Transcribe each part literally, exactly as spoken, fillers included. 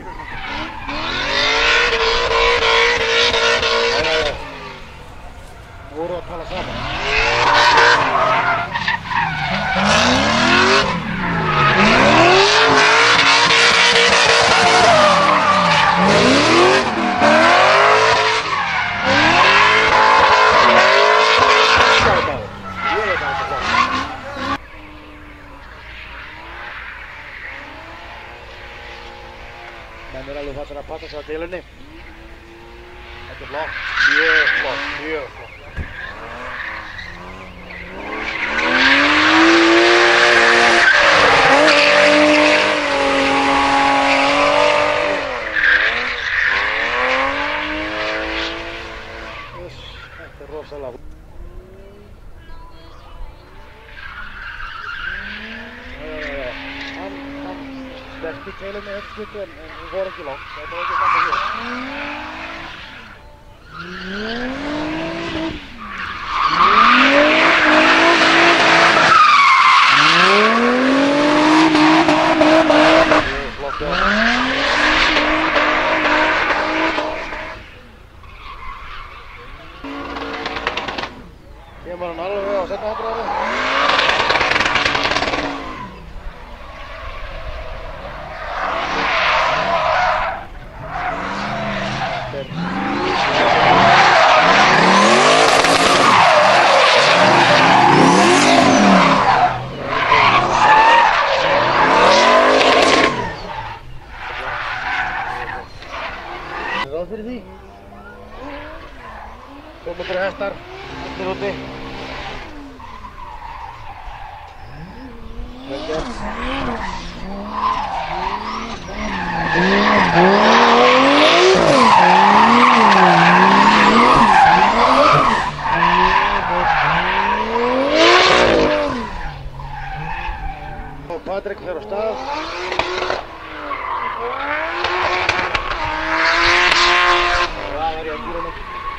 Voru að tala saman. Menn er alveg fattur að passa sig á deilunni. Þetta er flott, mjög flott, mjög flott. Þetta er rosalega. Hann, hann sterti deilunni eitt skipti en hún fór ekki langt. Þetta var ekki langt að hér. Kemur hann alveg á seinna hundraði. Ráð fyrir því. Tómatur hestar, allir úti. Vel gert. Og Patrik fer á stað. Það er ég að dýra mig.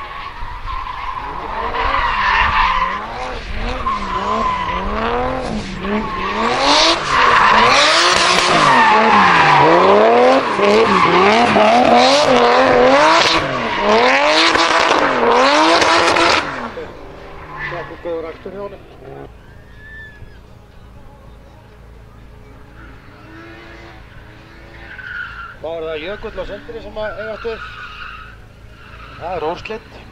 Nokkuð góður akstur hjá honum. Þá er það Jökull á sendinni sem að eiga aftur. Það er órsleitt.